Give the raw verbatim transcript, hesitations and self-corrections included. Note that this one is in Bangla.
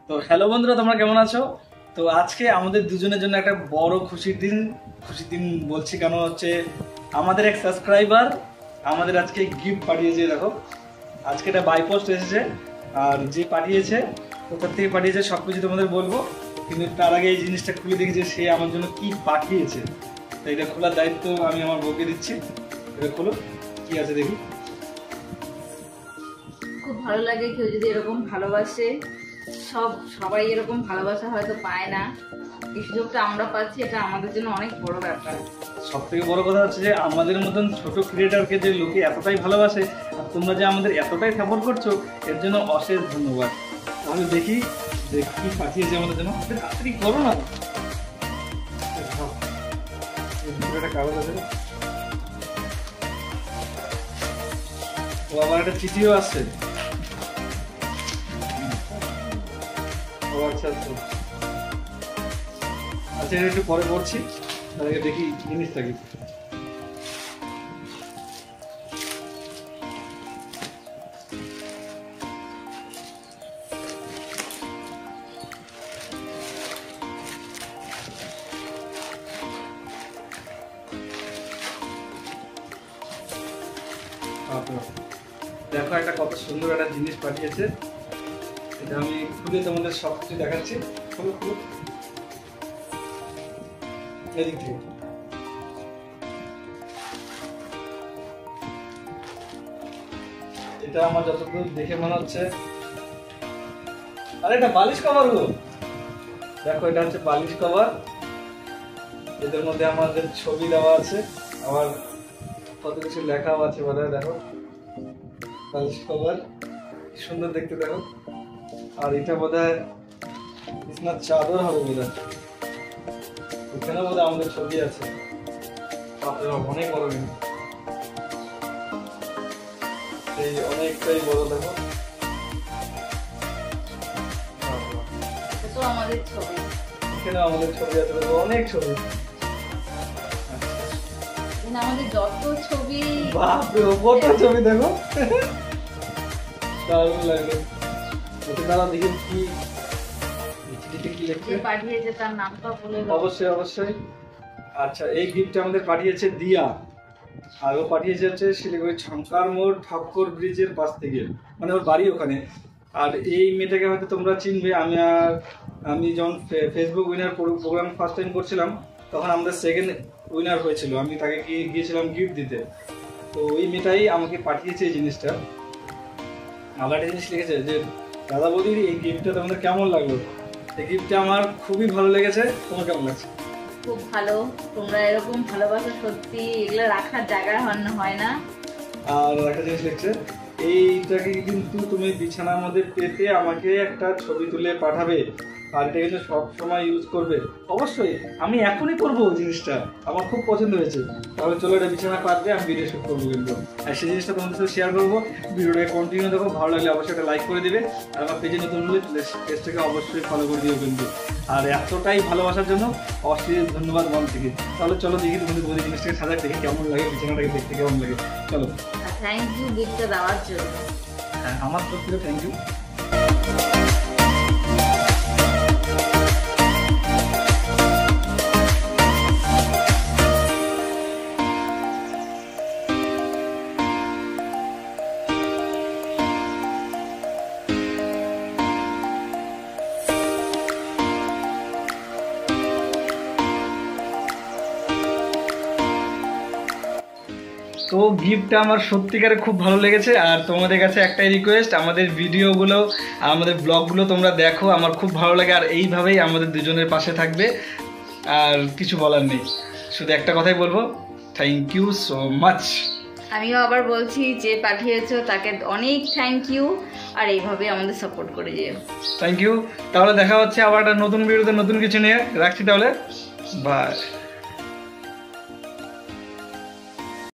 তো হ্যালো বন্ধুরা, তোমরা কেমন আছো? তো আজকে আমাদের দুজনের জন্য একটা বড় খুশির দিন। খুশির দিন বলছি কেন, হচ্ছে আমাদের এক সাবস্ক্রাইবার আমাদের আজকে গিফট পাঠিয়েছে। দেখো, আজকে এটা বাই পোস্ট এসেছে, আর যে পাঠিয়েছে কোথার থেকে পাঠিয়েছে সব কিছু তোমাদের বলবো, কিন্তু তার আগে এই জিনিসটা খুলে দেখি যে সে আমার জন্য কি পাঠিয়েছে। তো এটা খোলার দায়িত্ব আমি আমার বউকে দিচ্ছি। এটা খোলো, কি আছে দেখি। খুব ভালো লাগে কেউ যদি এরকম ভালোবাসে। সব সবাই এরকম ভালোবাসা হয়তো পায় না, এই সুযোগটা আমরা পাচ্ছি, এটা আমাদের জন্য অনেক বড় ব্যাপার। সব থেকে বড় কথা হচ্ছে যে আমাদের মতন ছোট ক্রিয়েটারকে যে লোকে এতটাই ভালোবাসে, আর তোমরা যে আমাদের এতটাই সাপোর্ট করছো, এর জন্য অশেষ ধন্যবাদ। তাহলে দেখি যে কি পাঠিয়েছে আমাদের জন্য। তাড়াতাড়ি করো না, একটা কাগজ আছে, ও আবার একটা চিঠিও আসছে। আচ্ছা আচ্ছা আচ্ছা, এটা একটু পরে পড়ছি, তাহলে দেখি জিনিসটা কি। দেখো, একটা কত সুন্দর একটা জিনিস পাঠিয়েছে। এটা আমি খুলে তোমাদের সব কিছু দেখাচ্ছি। খুলো খুলো, এদিক থেকে। এটা আমার যতদূর দেখে মনে হচ্ছে, আরে এটা বালিশ কভার গো। দেখো, এটা হচ্ছে বালিশ কভার। এদের মধ্যে আমাদের ছবি দেওয়া আছে, আবার কত কিছু লেখাও আছে বলে। দেখো, বালিশ কভার কি সুন্দর দেখতে। দেখো, আর এটা বোধহয় বিছানার চাদর হবে বোধহয়। এখানে বোধহয় আমাদের ছবি আছে। অনেক বড়, কিন্তু এই অনেকটাই বড়। দেখো, তো আমাদের ছবি, এখানে আমাদের ছবি আছে, অনেক ছবি। আমাদের যত ছবি, বাপরে কত ছবি। দেখো, দারুণ লাগলো। দাঁড়া দেখি কি চিঠিতে কি লেখছে। পাঠিয়েছে তার নামটা বলে দাও। অবশ্যই অবশ্যই। আচ্ছা, এই গিফটটা আমাদের পাঠিয়েছে দিয়া, আর ও পাঠিয়েছে হচ্ছে শিলিগুড়ি শঙ্কর মোড় ঠাকুর ব্রিজের পাশ থেকে, মানে ওর বাড়ি ওখানে। আর এই মেয়েটাকে হয়তো তোমরা চিনবে। আমি আর আমি যখন Facebook winner program first time করছিলাম, তখন আমাদের সেকেন্ড উইনার হয়েছিল। আমি তাকে গিয়েছিলাম গিফট দিতে। তো ওই মেয়েটাই আমাকে পাঠিয়েছে এই জিনিসটা। আবার একটা জিনিস লিখেছে যে, দাদা বৌদি এই গিফটটা তোমাদের কেমন লাগলো। এই গিফটটা আমার খুবই ভালো লেগেছে, তোমার কেমন লাগছে? খুব ভালো, তোমরা এরকম ভালোবাসা সত্যি এগুলো রাখার জায়গা হয় না। আর একটা জিনিস লিখছে, এইটাকে কিন্তু তুমি বিছানার মধ্যে পেতে আমাকে একটা ছবি তুলে পাঠাবে, আর এটা কিন্তু সবসময় ইউজ করবে। অবশ্যই, আমি এখনই করবো ওই জিনিসটা, আমার খুব পছন্দ হয়েছে। তাহলে চলো, এটা বিছানা পাতবে, আমি ভিডিও শুট করবো কিন্তু, আর সেই জিনিসটা তোমাদের সাথে শেয়ার করবো। ভিডিওটাকে কন্টিনিউ দেখো, ভালো লাগলে অবশ্যই একটা লাইক করে দিবে, আর আমার পেজে নতুন হলে পেজটাকে অবশ্যই ফলো করে দিও কিন্তু। আর এতটাই ভালোবাসার জন্য অশেষ ধন্যবাদ মন থেকে। তাহলে চলো দেখি তোমাদের বলি জিনিসটাকে সাজায় দেখে কেমন লাগে, বিছানাটাকে দেখতে কেমন লাগে। চলো, থ্যাংক ইউ গিফটটা দেওয়ার জন্য। হ্যাঁ, আমার তরফ থেকে থ্যাংক ইউ। তো গিফটটা আমার সত্যিকারে খুব ভালো লেগেছে। আর তোমাদের কাছে একটাই রিকোয়েস্ট, আমাদের ভিডিওগুলো, আমাদের ব্লগগুলো তোমরা দেখো, আমার খুব ভালো লাগে। আর এইভাবেই আমাদের দুজনের পাশে থাকবে। আর কিছু বলার নেই, শুধু একটা কথাই বলবো, থ্যাংক ইউ সো মাচ। আমিও আবার বলছি, যে পাঠিয়েছো তাকে অনেক থ্যাংক ইউ, আর এইভাবে আমাদের সাপোর্ট করে যেও। Thank you. তাহলে দেখা হচ্ছে আবার একটা নতুন ভিডিওতে নতুন কিছু নিয়ে। রাখছি তাহলে, বাই।